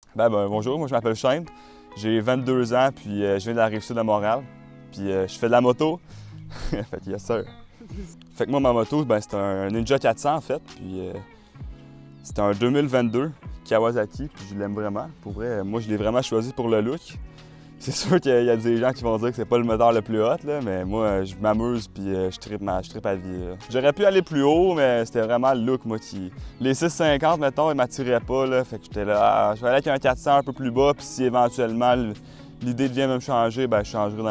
Bonjour, moi je m'appelle Shane, j'ai 22 ans, puis je viens de la Rive-Sud de Montréal, puis je fais de la moto. Fait que yes sir. Fait que moi ma moto, c'est un Ninja 400 en fait, puis c'est un 2022 Kawasaki, puis je l'aime vraiment. Pour vrai, moi je l'ai vraiment choisi pour le look. C'est sûr qu'il y a des gens qui vont dire que c'est pas le moteur le plus hot, là, mais moi, je m'amuse puis je trippe à vie. J'aurais pu aller plus haut, mais c'était vraiment le look, moi, qui... Les 650, mettons, ils m'attiraient pas, là, fait que j'étais là, je vais aller avec un 400 un peu plus bas, puis si éventuellement l'idée devient de me changer, je changerai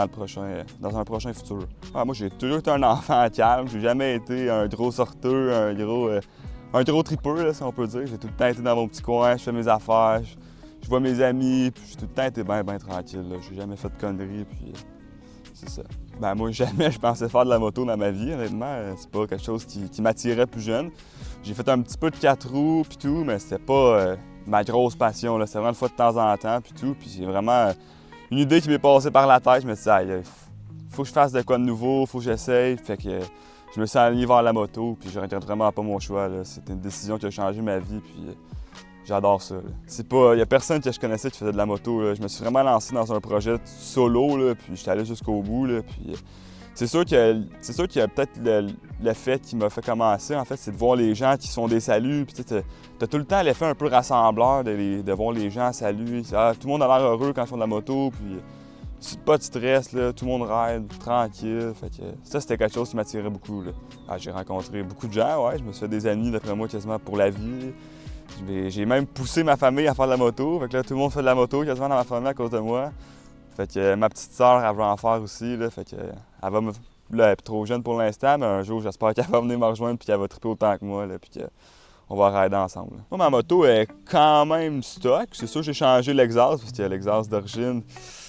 dans un prochain futur. Moi, j'ai toujours été un enfant calme, j'ai jamais été un gros sorteux, un gros tripeux, là, si on peut dire. J'ai tout le temps été dans mon petit coin, je fais mes affaires. Je vois mes amis, puis j'ai tout le temps été bien tranquille. J'ai jamais fait de conneries, puis c'est ça. Moi, jamais je pensais faire de la moto dans ma vie, honnêtement. C'est pas quelque chose qui m'attirait plus jeune. J'ai fait un petit peu de 4 roues, puis tout, mais c'était pas ma grosse passion. C'était vraiment une fois de temps en temps, puis tout. Puis c'est vraiment une idée qui m'est passée par la tête. Je me suis dit, faut que je fasse de quoi de nouveau, faut que j'essaye. Fait que je me suis aligné vers la moto, puis je regrette vraiment pas mon choix. C'était une décision qui a changé ma vie, puis j'adore ça. Il n'y a personne que je connaissais qui faisait de la moto. Là. Je me suis vraiment lancé dans un projet solo, là, puis j'étais allé jusqu'au bout. Là, puis c'est sûr qu'il y a peut-être le fait qui m'a fait commencer, en fait, c'est de voir les gens qui sont des saluts. Puis tu as tout le temps l'effet un peu rassembleur de voir les gens saluer. Tout le monde a l'air heureux quand ils font de la moto. Puis pas de stress, là, tout le monde ride, tranquille. Fait que ça, c'était quelque chose qui m'attirait beaucoup. J'ai rencontré beaucoup de gens, ouais. Je me suis fait des amis, d'après moi, quasiment pour la vie. J'ai même poussé ma famille à faire de la moto. Fait que là, tout le monde fait de la moto quasiment dans ma famille à cause de moi. Fait que ma petite sœur, elle veut en faire aussi. Là, fait que elle va me... Là, elle est trop jeune pour l'instant, mais un jour, j'espère qu'elle va venir me rejoindre et qu'elle va triper autant que moi. Là, puis qu'on va rider ensemble. Là. Moi, ma moto est quand même stock. C'est sûr que j'ai changé l'exhaust parce que l'exhaust d'origine,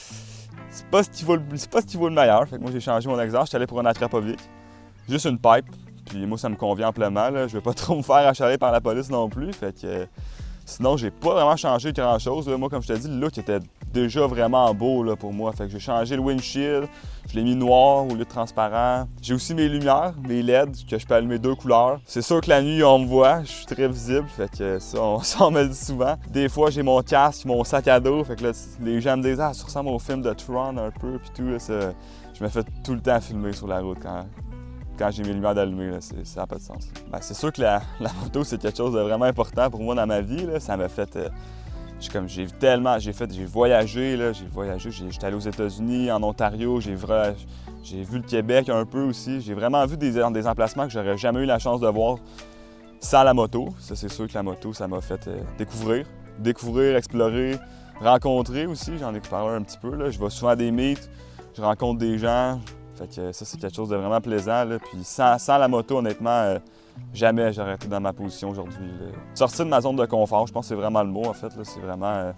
c'est pas ce qui vaut le meilleur. Fait que moi, j'ai changé mon exhaust. J'étais allé pour un Akrapovic. Juste une pipe. Puis moi, ça me convient amplement. Là. Je vais pas trop me faire achaler par la police non plus. Fait que sinon, j'ai pas vraiment changé grand-chose. Moi, comme je te dis, le look était déjà vraiment beau là, pour moi. Fait que j'ai changé le windshield. Je l'ai mis noir au lieu de transparent. J'ai aussi mes lumières, mes LED, que je peux allumer 2 couleurs. C'est sûr que la nuit, on me voit. Je suis très visible. Fait que ça, on me le dit souvent. Des fois, j'ai mon casque, mon sac à dos. Fait que là, les gens me disent « Ah, ça ressemble au film de Tron un peu. » Puis tout. Là, ça, je me fais tout le temps filmer sur la route quand j'ai mes lumières allumées, ça n'a pas de sens. C'est sûr que la moto, c'est quelque chose de vraiment important pour moi dans ma vie. Là. Ça m'a fait... j'ai voyagé, j'étais allé aux États-Unis, en Ontario, j'ai vu le Québec un peu aussi. J'ai vraiment vu des emplacements que j'aurais jamais eu la chance de voir sans la moto. Ça, c'est sûr que la moto, ça m'a fait découvrir, explorer, rencontrer aussi. J'en ai parlé un petit peu. Là. Je vais souvent à des meets, je rencontre des gens. Fait que ça, c'est quelque chose de vraiment plaisant. Là. Puis sans la moto, honnêtement, jamais j'aurais été dans ma position aujourd'hui. Sortir de ma zone de confort, je pense que c'est vraiment le mot, en fait. Là. C'est vraiment...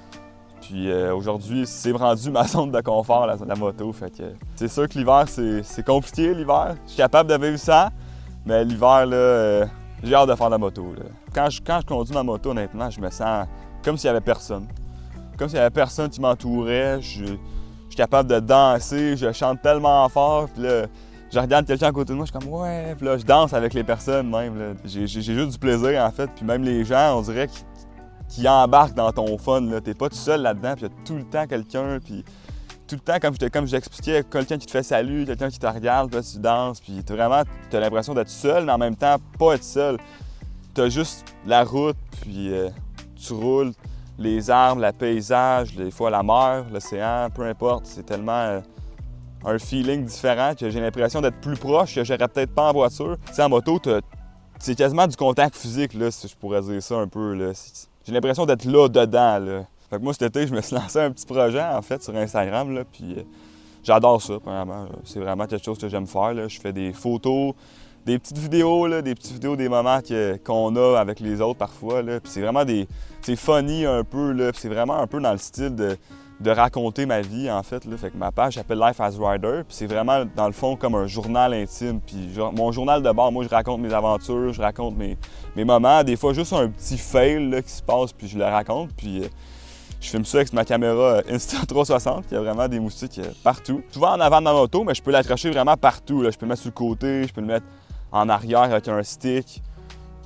Puis aujourd'hui, c'est rendu ma zone de confort, la moto. Fait que c'est sûr que l'hiver, c'est compliqué, l'hiver. Je suis capable de vivre ça, mais l'hiver, là, j'ai hâte de faire de la moto. Là. Quand je conduis ma moto, honnêtement, je me sens comme s'il n'y avait personne. Comme s'il n'y avait personne qui m'entourait. Je suis capable de danser, je chante tellement fort, puis là, je regarde quelqu'un à côté de moi, je suis comme « ouais », puis là, je danse avec les personnes même. J'ai juste du plaisir, en fait, puis même les gens, on dirait qu'ils embarquent dans ton fun, là. T'es pas tout seul là-dedans, puis il y a tout le temps quelqu'un, puis tout le temps, comme j'expliquais, quelqu'un qui te fait salut, quelqu'un qui te regarde, puis là, tu danses, puis t'as l'impression d'être seul, mais en même temps, pas être seul. T'as juste la route, puis tu roules. Les arbres, le paysage, des fois la mer, l'océan, peu importe, c'est tellement un feeling différent que j'ai l'impression d'être plus proche que j'aurais peut-être pas en voiture. Tu sais, en moto, c'est quasiment du contact physique, là, si je pourrais dire ça un peu. Là. J'ai l'impression d'être là, dedans. Là. Fait que moi, cet été, je me suis lancé un petit projet, en fait, sur Instagram, là, puis j'adore ça, premièrement. C'est vraiment quelque chose que j'aime faire. Là. Je fais des photos, des petites vidéos, là, des moments qu'on a avec les autres parfois. Là. Puis c'est vraiment c'est funny un peu, là. Puis c'est vraiment un peu dans le style de raconter ma vie, en fait. Là. Fait que ma page s'appelle Life as Rider. Puis c'est vraiment, dans le fond, comme un journal intime. Puis mon journal de bord, moi, je raconte mes aventures, je raconte mes moments. Des fois, juste un petit fail là, qui se passe, puis je le raconte. Puis je filme ça avec ma caméra Insta360, qui a vraiment des moustiques partout. Souvent en avant de ma moto, mais je peux l'accrocher vraiment partout. Là. Je peux le mettre sur le côté, je peux le mettre en arrière avec un stick.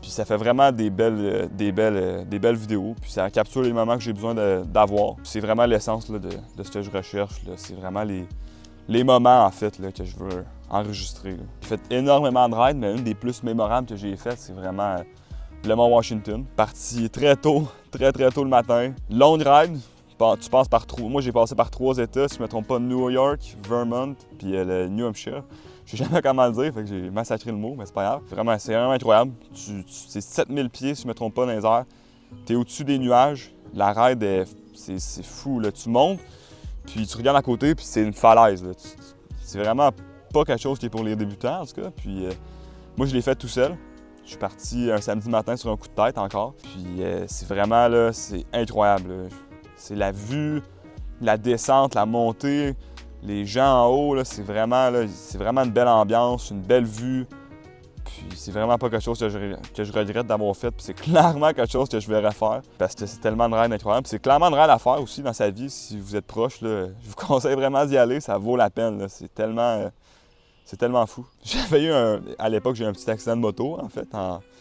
Puis ça fait vraiment des belles vidéos. Puis ça capture les moments que j'ai besoin d'avoir. C'est vraiment l'essence de ce que je recherche. C'est vraiment les moments, en fait, là, que je veux enregistrer. J'ai fait énormément de rides, mais une des plus mémorables que j'ai faites, c'est vraiment le Mont Washington. Parti très tôt le matin. Longue ride. Tu passes par moi, j'ai passé par 3 États, si je ne me trompe pas, New York, Vermont, puis le New Hampshire. Je sais jamais comment le dire, fait que j'ai massacré le mot, mais c'est pas grave. C'est vraiment incroyable. C'est 7000 pieds, si je ne me trompe pas, dans les airs. Tu es au-dessus des nuages. La ride, c'est fou. Là. Tu montes, puis tu regardes à côté, puis c'est une falaise. C'est vraiment pas quelque chose qui est pour les débutants, en tout cas. Puis moi, je l'ai fait tout seul. Je suis parti un samedi matin sur un coup de tête encore. Puis c'est vraiment, là, c'est incroyable. Là. C'est la vue, la descente, la montée, les gens en haut, c'est vraiment une belle ambiance, une belle vue. Puis c'est vraiment pas quelque chose que je regrette d'avoir fait. Puis c'est clairement quelque chose que je vais refaire parce que c'est tellement de ride incroyable. Puis c'est clairement de ride à faire aussi dans sa vie. Si vous êtes proche, là, je vous conseille vraiment d'y aller, ça vaut la peine. Là. C'est tellement fou. À l'époque, j'ai eu un petit accident de moto, en fait,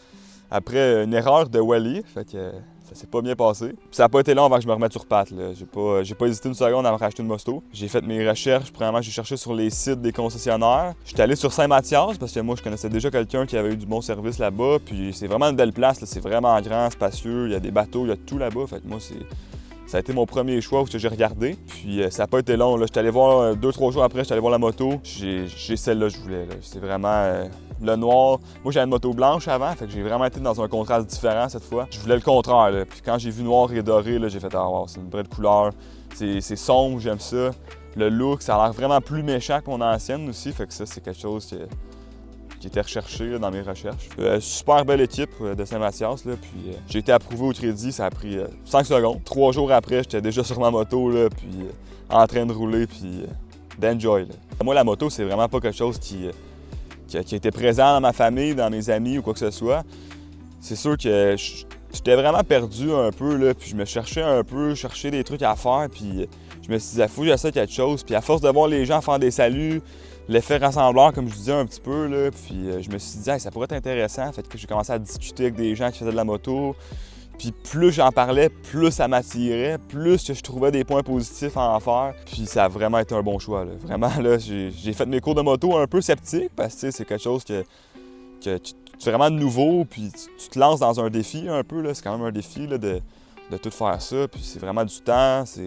après une erreur de Wally. Fait que ça s'est pas bien passé. Puis ça n'a pas été long avant que je me remette sur pattes. J'ai pas hésité une seconde à me racheter une moto. J'ai fait mes recherches. Premièrement, j'ai cherché sur les sites des concessionnaires. J'étais allé sur Saint-Mathias parce que moi, je connaissais déjà quelqu'un qui avait eu du bon service là-bas. Puis c'est vraiment une belle place. C'est vraiment grand, spacieux. Il y a des bateaux, il y a tout là-bas. Fait que moi, ça a été mon premier choix où j'ai regardé. Puis ça n'a pas été long. J'étais allé voir 2-3 jours après, j'étais allé voir la moto. J'ai celle-là que je voulais. C'est vraiment le noir. Moi, j'avais une moto blanche avant, fait que j'ai vraiment été dans un contraste différent cette fois. Je voulais le contraire. Là. Puis quand j'ai vu noir et doré, j'ai fait ah wow, c'est une vraie couleur. C'est sombre, j'aime ça. Le look, ça a l'air vraiment plus méchant que mon ancienne aussi. Fait que ça, c'est quelque chose qui était recherché là, dans mes recherches. Super belle équipe de Saint-Mathias. Puis j'ai été approuvé au crédit, ça a pris 5 secondes. 3 jours après, j'étais déjà sur ma moto, là, puis en train de rouler, puis d'enjoy. Moi, la moto, c'est vraiment pas quelque chose qui a été présent dans ma famille, dans mes amis ou quoi que ce soit. C'est sûr que j'étais vraiment perdu un peu, là, puis je me cherchais un peu, chercher des trucs à faire, puis je me suis dit, il faut que j'essaie quelque chose. Puis à force de voir les gens faire des saluts, l'effet rassembleur, comme je disais un petit peu, là, puis je me suis dit, hey, ça pourrait être intéressant. Fait que j'ai commencé à discuter avec des gens qui faisaient de la moto. Puis plus j'en parlais, plus ça m'attirait, plus que je trouvais des points positifs à en faire. Puis ça a vraiment été un bon choix. Là. Vraiment, là, j'ai fait mes cours de moto un peu sceptique parce que c'est quelque chose que tu fais vraiment de nouveau, puis tu te lances dans un défi un peu. C'est quand même un défi là, de tout faire ça. Puis c'est vraiment du temps, c'est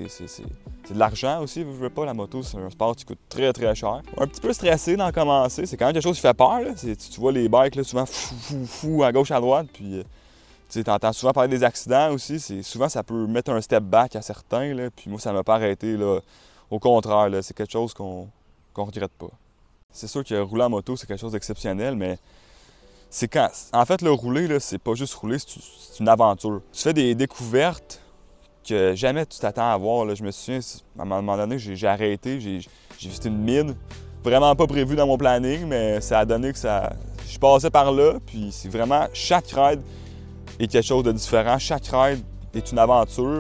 de l'argent aussi. Je veux pas, la moto, c'est un sport qui coûte très cher. Un petit peu stressé d'en commencer, c'est quand même quelque chose qui fait peur. Là. Tu vois les bikes là, souvent fou à gauche, à droite, puis... Tu entends souvent parler des accidents aussi. Souvent, ça peut mettre un step back à certains. Là, puis moi, ça ne m'a pas arrêté. Là. Au contraire, c'est quelque chose qu'on regrette pas. C'est sûr que rouler en moto, c'est quelque chose d'exceptionnel, mais c'est quand... En fait, le rouler, là, c'est pas juste rouler, c'est une aventure. Tu fais des découvertes que jamais tu t'attends à voir. Là. Je me souviens, à un moment donné, j'ai arrêté, j'ai visité une mine. Vraiment pas prévu dans mon planning, mais ça a donné que ça... Je passais par là, puis c'est vraiment chaque ride est quelque chose de différent. Chaque ride est une aventure,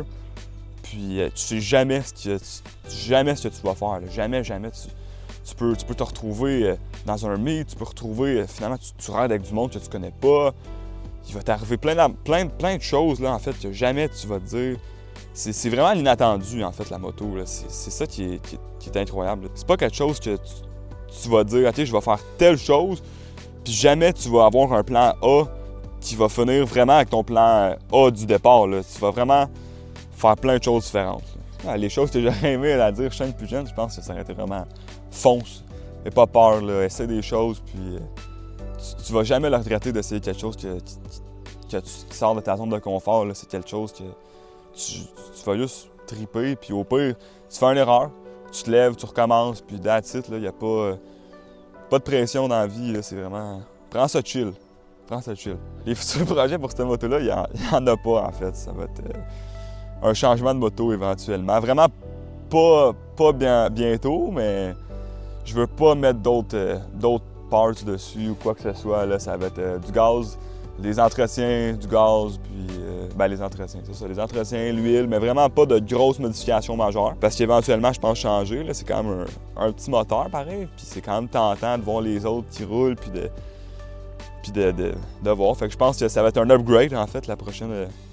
puis tu sais jamais ce que tu vas faire. Là. Jamais tu peux te retrouver dans un meet, tu peux retrouver, finalement, tu rides avec du monde que tu connais pas. Il va t'arriver plein de choses, là, en fait, que jamais tu vas te dire. C'est vraiment l'inattendu, en fait, la moto. C'est ça qui est incroyable. C'est pas quelque chose que tu vas dire, OK, je vais faire telle chose, puis jamais tu vas avoir un plan A qui va finir vraiment avec ton plan A du départ. Là. Tu vas vraiment faire plein de choses différentes. Les choses que j'aurais aimé à dire jeune plus jeune, je pense que ça aurait été vraiment fonce. N'aie pas peur, là. Essaie des choses, puis tu vas jamais le regretter d'essayer quelque chose qui sort de ta zone de confort. C'est quelque chose que tu vas juste triper, puis au pire, tu fais une erreur, tu te lèves, tu recommences, puis that's it. Il n'y a pas de pression dans la vie. C'est vraiment... Prends ça chill. Les futurs projets pour cette moto-là, il n'y en a pas, en fait. Ça va être un changement de moto éventuellement. Vraiment pas bientôt, mais je veux pas mettre d'autres parts dessus ou quoi que ce soit. Là. Ça va être du gaz, des entretiens, du gaz, puis les entretiens, c'est ça. Les entretiens, l'huile, mais vraiment pas de grosses modifications majeures. Parce qu'éventuellement, je pense changer. Là, c'est quand même un petit moteur, pareil. Puis c'est quand même tentant de voir les autres qui roulent, puis puis de voir. Fait que je pense que ça va être un upgrade, en fait, la prochaine.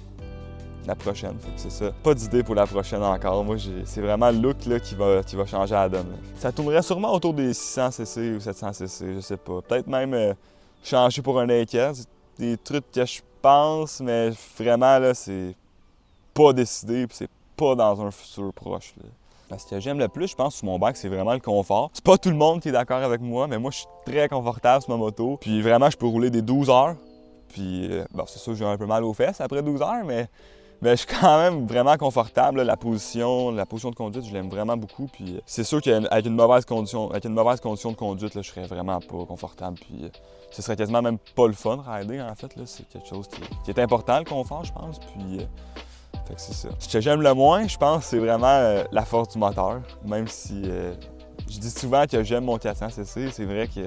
Fait que c'est ça. Pas d'idée pour la prochaine encore. Moi, c'est vraiment le look là, qui va changer la donne. Là. Ça tournerait sûrement autour des 600 cc ou 700 cc, je sais pas. Peut-être même changer pour un naked. Des trucs que je pense, mais vraiment, là, c'est pas décidé, puis c'est pas dans un futur proche. Là. Ce que j'aime le plus, je pense, sur mon bike, c'est vraiment le confort. C'est pas tout le monde qui est d'accord avec moi, mais moi, je suis très confortable sur ma moto. Puis vraiment, je peux rouler des 12 heures. Puis, bon, c'est sûr que j'ai un peu mal aux fesses après 12 heures, mais je suis quand même vraiment confortable. Là. La position de conduite, je l'aime vraiment beaucoup. Puis, c'est sûr qu'avec une mauvaise condition de conduite, là, je serais vraiment pas confortable. Puis, ce serait quasiment même pas le fun, rider, en fait. Là. C'est quelque chose qui est important, le confort, je pense. Puis, fait que c'est ça. Ce que j'aime le moins, je pense, c'est vraiment la force du moteur. Même si je dis souvent que j'aime mon 400cc, c'est vrai que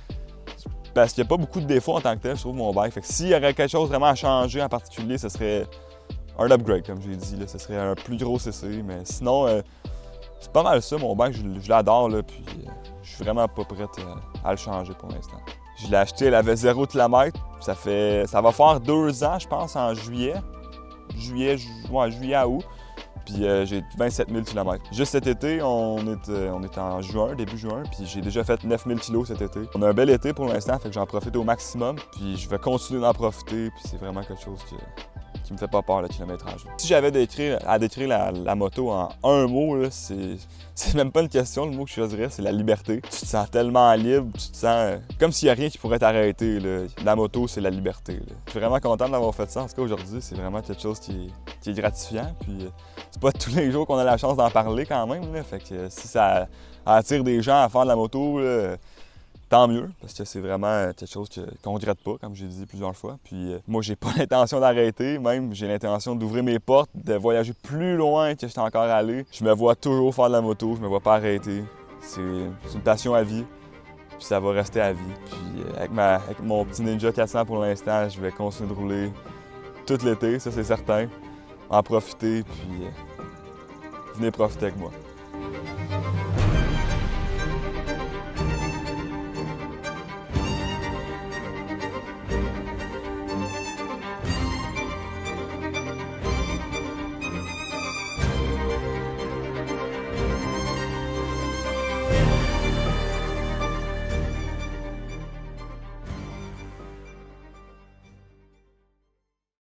parce qu'il n'y a pas beaucoup de défauts en tant que tel, je trouve, mon bike. Fait que s'il y aurait quelque chose vraiment à changer en particulier, ce serait un upgrade, comme j'ai dit. Là. Ce serait un plus gros CC. Mais sinon, c'est pas mal ça, mon bike. Je l'adore, là, puis je suis vraiment pas prête à le changer pour l'instant. Je l'ai acheté, elle avait 0 km. Ça va faire 2 ans, je pense, en juillet. Juillet à août. Puis j'ai 27 000 km. Juste cet été, on est en juin, début juin, puis j'ai déjà fait 9 000 kg cet été. On a un bel été pour l'instant, fait que j'en profite au maximum, puis je vais continuer d'en profiter, puis c'est vraiment quelque chose qui me fait pas peur, le kilométrage. Si j'avais à décrire la moto en un mot, là, c'est même pas une question, le mot que je choisirais, c'est la liberté. Tu te sens tellement libre, tu te sens comme s'il n'y a rien qui pourrait t'arrêter. La moto, c'est la liberté. Là. Je suis vraiment content d'avoir fait ça. En tout cas, aujourd'hui, c'est vraiment quelque chose qui est gratifiant. Puis c'est pas tous les jours qu'on a la chance d'en parler quand même. Là. Fait que si ça attire des gens à faire de la moto, là, tant mieux, parce que c'est vraiment quelque chose qu'on ne regrette pas, comme j'ai dit plusieurs fois. Puis moi, j'ai pas l'intention d'arrêter, même j'ai l'intention d'ouvrir mes portes, de voyager plus loin que je suis encore allé. Je me vois toujours faire de la moto, je me vois pas arrêter. C'est une passion à vie, puis ça va rester à vie. Puis avec mon petit Ninja 400 pour l'instant, je vais continuer de rouler tout l'été, ça c'est certain. En profiter, puis venez profiter avec moi.